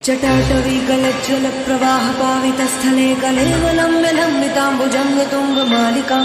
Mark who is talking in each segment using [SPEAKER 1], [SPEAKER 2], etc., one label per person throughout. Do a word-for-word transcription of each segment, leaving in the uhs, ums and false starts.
[SPEAKER 1] जटाटवी गलज्ज्वल प्रवाह पावितस्थले कलेवलम्ब्य लम्बिताम्बुजङ्ग तुङ्गमालिकां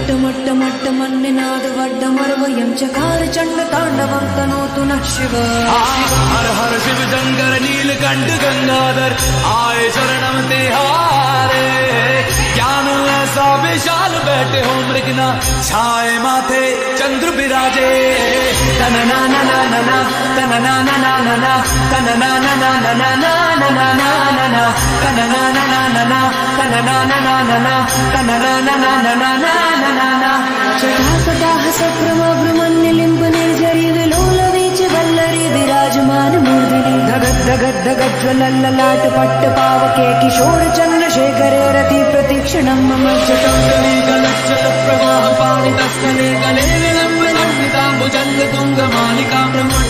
[SPEAKER 1] टमट्टमट्टमट्टमन्निनादवड्डमर्वयं चकार चण्ड ताण्डवं तनोतु नः शिव।
[SPEAKER 2] हर हर शिव शंकर नीलकंठ गंगाधर आए शरणम तिहारे। ज्ञान ऐसा विशाल बैठे हो मृगना छाए माथे चंद्र विराजे। तन ना ना ना ना ना तन ना ना ना ना ना तन ना ना ना ना ना ना ना ना ना ना तन ना ना ना ना ना तन ना ना ना ना ना तन ना ना ना ना ना ना ना ना।
[SPEAKER 1] जटाकटाह सक्रमभ्रमन्निलिम्ब निर्झरी विलोलवीच वल्लरी विराजमान मूर्धिनि धगद् धगद् धगद् ज्वलल्ललाट पट्ट पावके किशोर चन्द्रशेखरे रति प्रतीक्षणं मम।
[SPEAKER 2] जटाटवी गलज्जल प्रवाह पावितस्थले कलेवलम्बिताम्बुजङ्ग तुङ्गमालिकां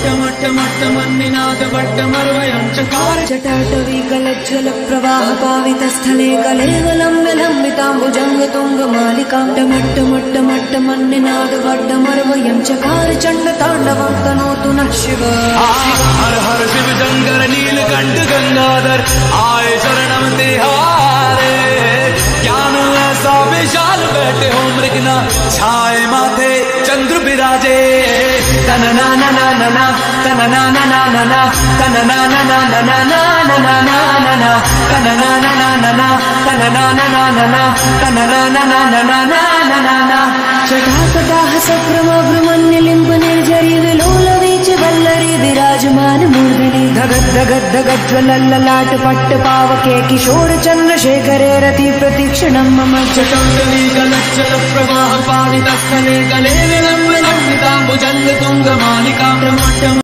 [SPEAKER 2] टमट्टमट्टमट्टमन्निनादवड्डमर्वयं चकार।
[SPEAKER 1] जटाटवी गलज्ज्वल प्रवाह पावितस्थले कलेवलम्ब्य लम्बिताम्बुजङ्ग तुङ्गमालिकां टमट्टमट्टमट्टमन्निनादवड्डमर्वयं चकार चण्ड ताण्डवं तनोतु नः शिव।
[SPEAKER 2] हर हर शिव शंकर नीलकंठ गंगाधर आए शरणम तिहारे। ज्ञान ऐसा विशाल बैठे हो मृगना छाए माथे चंद्र विराजे। तन ना ना ना ना ना तन ना ना ना ना ना तन ना ना ना ना ना ना ना ना ना ना तन ना ना ना ना ना तन ना ना ना ना ना तन ना ना ना ना ना ना ना ना।
[SPEAKER 1] जटाकटाह सक्रमभ्रमन्निलिम्ब निर्झरी विलोलवीच वल्लरी विराजमान मूर्धिनि धगद् धगद् धगद् ज्वलल्ललाट पट्ट पावके किशोर चन्द्रशेखरे रति प्रतीक्षणं मम।
[SPEAKER 2] जटाटवी गलज्जल प्रवाह पावितस्थले कलेवलम्बिताम्बुजङ्ग तुङ्गमालिकां टमट्टम